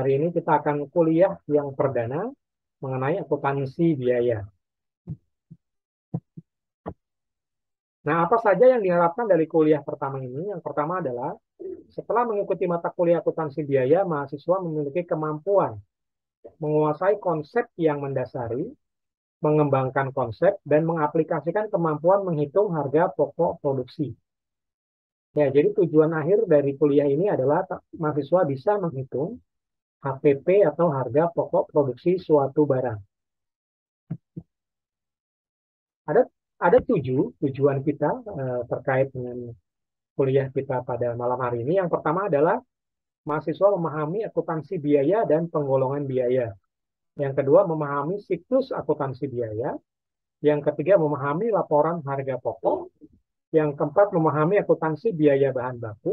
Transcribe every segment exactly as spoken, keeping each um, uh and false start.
Hari ini kita akan kuliah yang perdana mengenai akuntansi biaya. Nah, apa saja yang diharapkan dari kuliah pertama ini? Yang pertama adalah setelah mengikuti mata kuliah akuntansi biaya, mahasiswa memiliki kemampuan menguasai konsep yang mendasari, mengembangkan konsep, dan mengaplikasikan kemampuan menghitung harga pokok produksi. Ya, jadi tujuan akhir dari kuliah ini adalah mahasiswa bisa menghitung H P P atau harga pokok produksi suatu barang. Ada ada tujuh tujuan kita eh, terkait dengan kuliah kita pada malam hari ini. Yang pertama adalah mahasiswa memahami akuntansi biaya dan penggolongan biaya. Yang kedua, memahami siklus akuntansi biaya. Yang ketiga, memahami laporan harga pokok. Yang keempat, memahami akuntansi biaya bahan baku.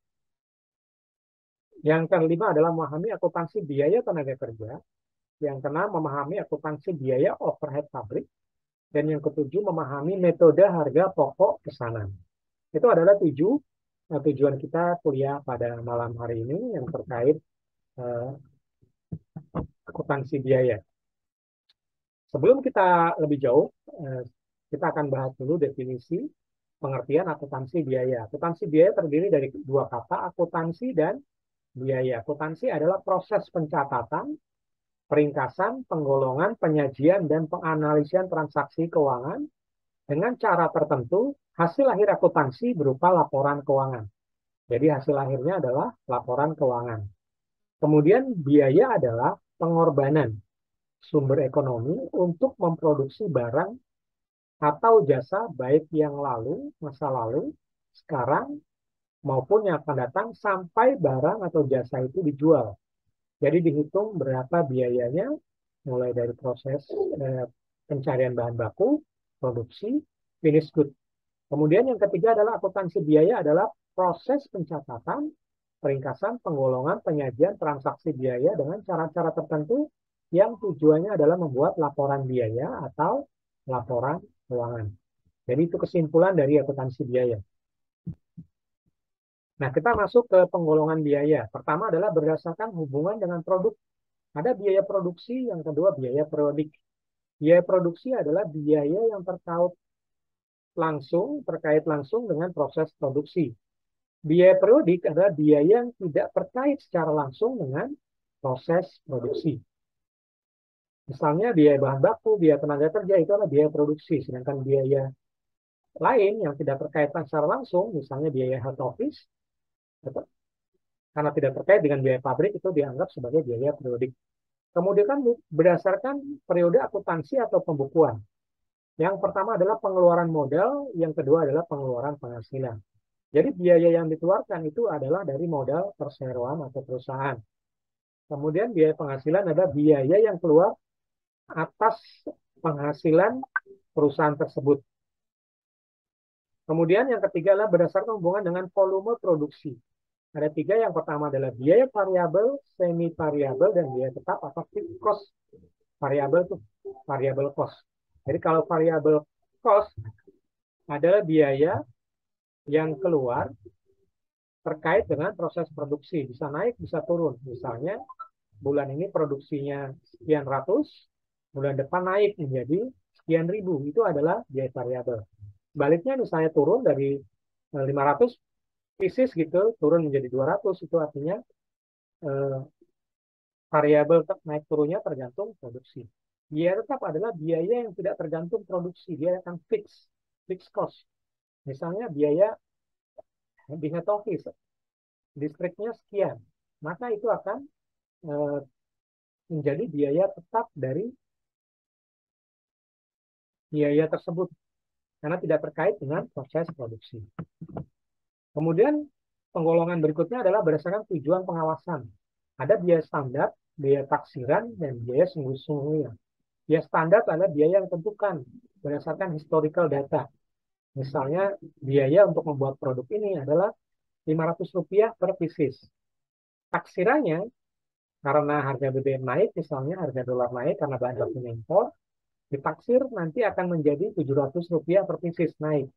Yang kelima adalah memahami akuntansi biaya tenaga kerja. Yang keenam, memahami akuntansi biaya overhead pabrik. Dan yang ketujuh, memahami metode harga pokok pesanan. Itu adalah tujuh uh, tujuan kita kuliah pada malam hari ini yang terkait uh, akuntansi biaya. Sebelum kita lebih jauh, uh, kita akan bahas dulu definisi pengertian akuntansi biaya. Akuntansi biaya terdiri dari dua kata, akuntansi dan biaya. Akuntansi adalah proses pencatatan, peringkasan, penggolongan, penyajian, dan penganalisian transaksi keuangan dengan cara tertentu. Hasil akhir akuntansi berupa laporan keuangan. Jadi hasil akhirnya adalah laporan keuangan. Kemudian biaya adalah pengorbanan sumber ekonomi untuk memproduksi barang atau jasa baik yang lalu, masa lalu, sekarang, maupun yang akan datang sampai barang atau jasa itu dijual. Jadi dihitung berapa biayanya mulai dari proses eh, pencarian bahan baku, produksi, finish good. Kemudian yang ketiga adalah akuntansi biaya adalah proses pencatatan, peringkasan, penggolongan, penyajian transaksi biaya dengan cara-cara tertentu yang tujuannya adalah membuat laporan biaya atau laporan keuangan. Jadi itu kesimpulan dari akuntansi biaya. Nah, kita masuk ke penggolongan biaya. Pertama adalah berdasarkan hubungan dengan produk. Ada biaya produksi, yang kedua biaya periodik. Biaya produksi adalah biaya yang terkait langsung terkait langsung dengan proses produksi. Biaya periodik adalah biaya yang tidak terkait secara langsung dengan proses produksi. Misalnya biaya bahan baku, biaya tenaga kerja itu adalah biaya produksi, sedangkan biaya lain yang tidak terkait secara langsung, misalnya biaya head office, karena tidak terkait dengan biaya pabrik, itu dianggap sebagai biaya periodik. Kemudian kan berdasarkan periode akuntansi atau pembukuan. Yang pertama adalah pengeluaran modal, yang kedua adalah pengeluaran penghasilan. Jadi biaya yang dikeluarkan itu adalah dari modal perseroan atau perusahaan. Kemudian biaya penghasilan adalah biaya yang keluar atas penghasilan perusahaan tersebut. Kemudian yang ketiga adalah berdasarkan hubungan dengan volume produksi. Ada tiga, yang pertama adalah biaya variabel, semi variabel, dan biaya tetap atau fixed cost. Variabel itu variable cost. Jadi kalau variable cost adalah biaya yang keluar terkait dengan proses produksi. Bisa naik, bisa turun. Misalnya bulan ini produksinya sekian ratus, bulan depan naik menjadi sekian ribu. Itu adalah biaya variabel. Sebaliknya misalnya turun dari lima ratus pieces gitu, turun menjadi dua ratus, itu artinya eh, variabel naik turunnya tergantung produksi. Biaya tetap adalah biaya yang tidak tergantung produksi, dia akan fix, fixed cost. Misalnya biaya di head office, listriknya sekian, maka itu akan eh, menjadi biaya tetap dari biaya tersebut, karena tidak terkait dengan proses produksi. Kemudian penggolongan berikutnya adalah berdasarkan tujuan pengawasan. Ada biaya standar, biaya taksiran, dan biaya sungguh-sungguhnya. Biaya standar adalah biaya yang ditentukan berdasarkan historical data. Misalnya biaya untuk membuat produk ini adalah lima ratus rupiah per pieces. Taksirannya karena harga B B M naik, misalnya harga dolar naik karena bahan bakunya impor, ditaksir nanti akan menjadi tujuh ratus rupiah per pieces naik.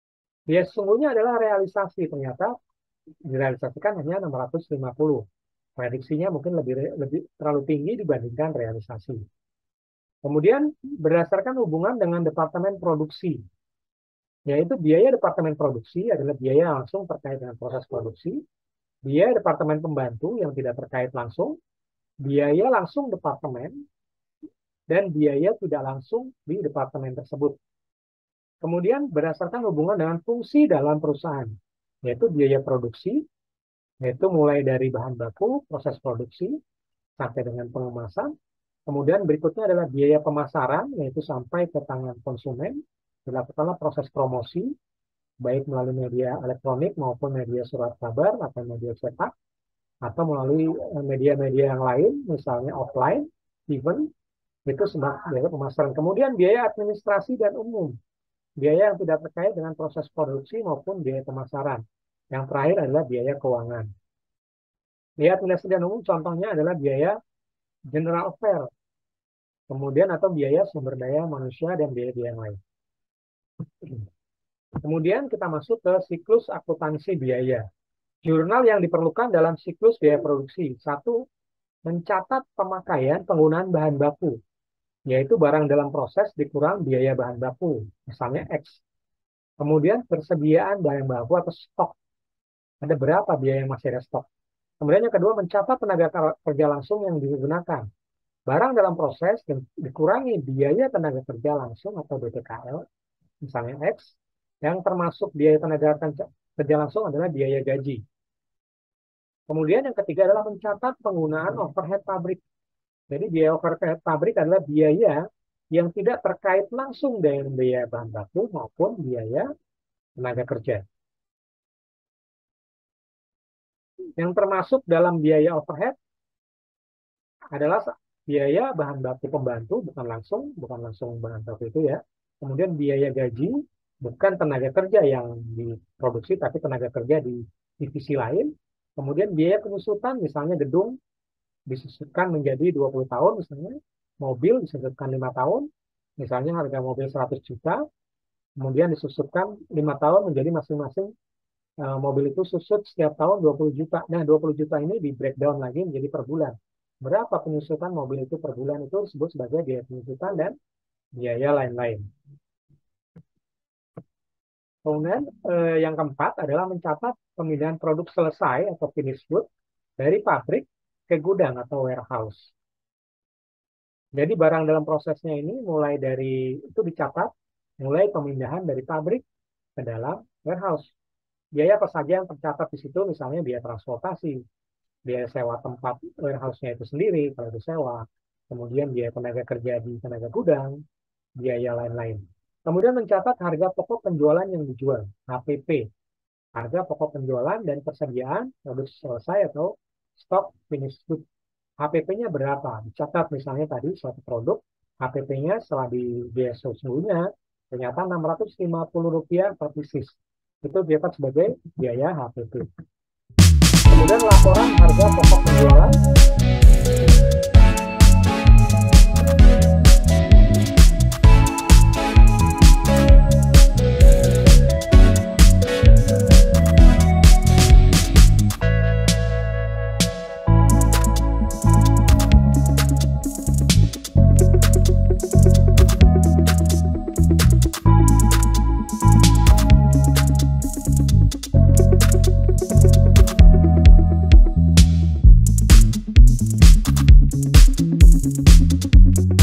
Biaya sesungguhnya adalah realisasi, ternyata direalisasikan hanya enam ratus lima puluh. Prediksinya mungkin lebih lebih terlalu tinggi dibandingkan realisasi. Kemudian berdasarkan hubungan dengan departemen produksi, yaitu biaya departemen produksi adalah biaya langsung terkait dengan proses produksi, biaya departemen pembantu yang tidak terkait langsung, biaya langsung departemen, dan biaya tidak langsung di departemen tersebut. Kemudian berdasarkan hubungan dengan fungsi dalam perusahaan, yaitu biaya produksi, yaitu mulai dari bahan baku, proses produksi, sampai dengan pengemasan. Kemudian berikutnya adalah biaya pemasaran, yaitu sampai ke tangan konsumen, dilakukanlah proses promosi, baik melalui media elektronik maupun media surat kabar atau media cetak, atau melalui media-media yang lain, misalnya offline, event, itu sebagai biaya pemasaran. Kemudian biaya administrasi dan umum, biaya yang tidak terkait dengan proses produksi maupun biaya pemasaran. Yang terakhir adalah biaya keuangan. Biaya administrasi dan umum contohnya adalah biaya general affair, kemudian atau biaya sumber daya manusia dan biaya-biaya yang lain. Kemudian kita masuk ke siklus akuntansi biaya. Jurnal yang diperlukan dalam siklus biaya produksi. Satu, mencatat pemakaian penggunaan bahan baku, yaitu barang dalam proses dikurang biaya bahan baku, misalnya X. Kemudian persediaan bahan baku atau stok. Ada berapa biaya yang masih ada stok. Kemudian yang kedua, mencatat tenaga kerja langsung yang digunakan. Barang dalam proses dikurangi biaya tenaga kerja langsung atau B T K L, misalnya X, yang termasuk biaya tenaga kerja langsung adalah biaya gaji. Kemudian yang ketiga adalah mencatat penggunaan overhead pabrik. Jadi biaya overhead pabrik adalah biaya yang tidak terkait langsung dengan biaya bahan baku maupun biaya tenaga kerja. Yang termasuk dalam biaya overhead adalah biaya bahan baku pembantu, bukan langsung, bukan langsung bahan baku itu ya. Kemudian biaya gaji, bukan tenaga kerja yang diproduksi, tapi tenaga kerja di divisi lain. Kemudian biaya penyusutan, misalnya gedung disusutkan menjadi dua puluh tahun, misalnya mobil disusutkan lima tahun, misalnya harga mobil seratus juta, kemudian disusutkan lima tahun menjadi masing-masing uh, mobil itu susut setiap tahun dua puluh juta. Nah, dua puluh juta ini di breakdown lagi menjadi per bulan. Berapa penyusutan mobil itu per bulan itu disebut sebagai biaya penyusutan dan biaya lain-lain. Kemudian eh, yang keempat adalah mencatat pemindahan produk selesai atau finished good dari pabrik ke gudang atau warehouse. Jadi barang dalam prosesnya ini mulai dari itu dicatat, mulai pemindahan dari pabrik ke dalam warehouse. Biaya apa saja yang tercatat di situ, misalnya biaya transportasi, biaya sewa tempat warehouse-nya itu sendiri kalau disewa, kemudian biaya tenaga kerja di tenaga gudang, biaya lain-lain. Kemudian mencatat harga pokok penjualan yang dijual, H P P, harga pokok penjualan dan persediaan produk selesai atau stok finished good. H P P-nya berapa? Dicatat misalnya tadi suatu produk, H P P-nya setelah di biaya sesungguhnya ternyata enam ratus lima puluh rupiah per pieces. Itu dicatat sebagai biaya H P P. Kemudian laporan harga pokok penjualan. Thank you.